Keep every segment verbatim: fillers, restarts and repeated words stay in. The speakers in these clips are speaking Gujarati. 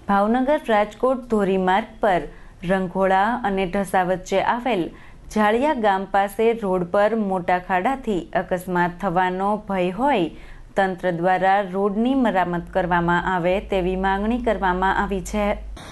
ભાવનગર રાજકોટ ધોરીમાર્ગ પર રંઘોળા અને ઢસા વચ્ચે આવેલ જાળિયા ગામ પાસે રોડ પર મોટા ખાડાથી અકસ્માત થવાનો ભય હોય તંત્ર દ્વારા રોડની મરામત કરવામાં આવે તેવી માંગણી કરવામાં આવી છે।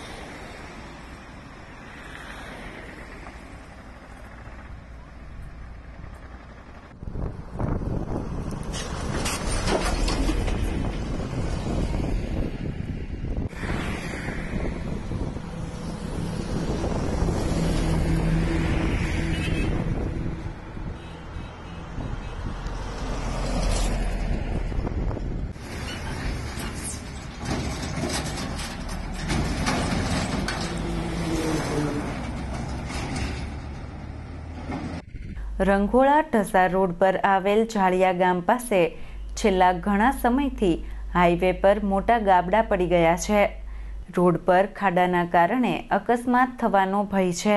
રંઘોળા ઢસા રોડ પર આવેલ જાળિયા ગામ પાસે છેલ્લા ઘણા સમયથી હાઈવે પર મોટા ગાબડા પડી ગયા છે। રોડ પર ખાડાના કારણે અકસ્માત થવાનો ભય છે।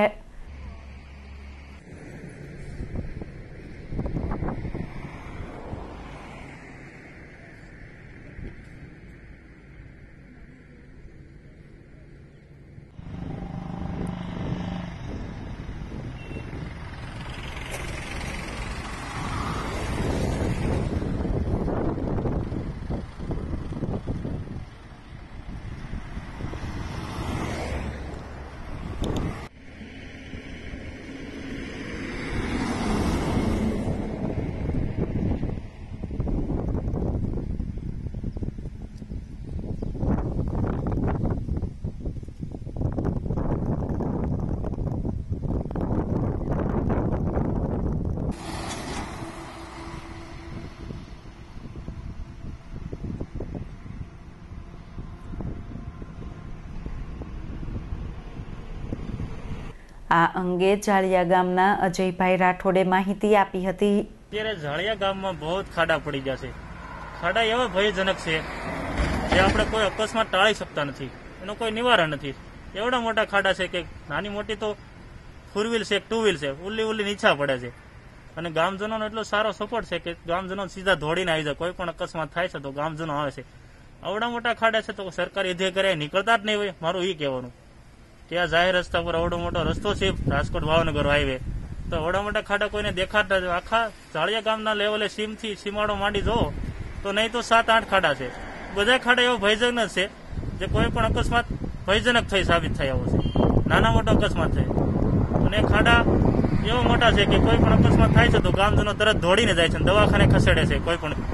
આ અંગે જાળિયા ગામના અજયભાઈ રાઠોડે માહિતી આપી હતી। અત્યારે જાળિયા ગામમાં બહુ ખાડા પડી ગયા છે। ખાડા એવા ભયજનક છે જે આપણે કોઈ અકસ્માત ટાળી શકતા નથી, એનું કોઈ નિવારણ નથી। એવડા મોટા ખાડા છે કે નાની મોટી તો ફોર વ્હીલ છે, ટુ વ્હીલ છે, ઉલ્લી ઉલ્લી નીચા પડે છે। અને ગામજનોનો એટલો સારો સપોર્ટ છે કે ગામજનો સીધા દોડીને આવી જાય, કોઈ પણ અકસ્માત થાય છે તો ગામજનો આવે છે। આવડા મોટા ખાડા છે તો સરકારી અધિકારી નીકળતા જ નહીં હોય, મારું એ કહેવાનું કે આ જાહેર રસ્તા પર અવડો મોટો રસ્તો છે રાજકોટ ભાવનગર હાઈવે, તો અવડા મોટા ખાડા કોઈને દેખાતા જ આખા જાળિયા ગામના લેવલે સીમ થી સીમાડો માંડી જોવો તો નહીં તો સાત આઠ ખાડા છે। બધા ખાડા એવો ભયજનક છે જે કોઈ પણ અકસ્માત ભયજનક થઈ સાબિત થયા હોય છે, નાના મોટો અકસ્માત થાય। અને ખાડા એવા મોટા છે કે કોઈ પણ અકસ્માત થાય છે તો ગામજનો તરત દોડીને જાય છે, દવાખાને ખસેડે છે। કોઈ પણ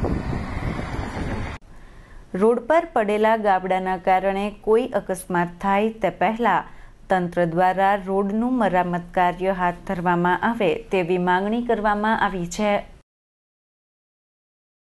રોડ પર પડેલા ગાબડાના કારણે કોઈ અકસ્માત થાય તે પહેલા તંત્ર દ્વારા રોડનું મરામત કાર્ય હાથ ધરવામાં આવે તેવી માંગણી કરવામાં આવી છે।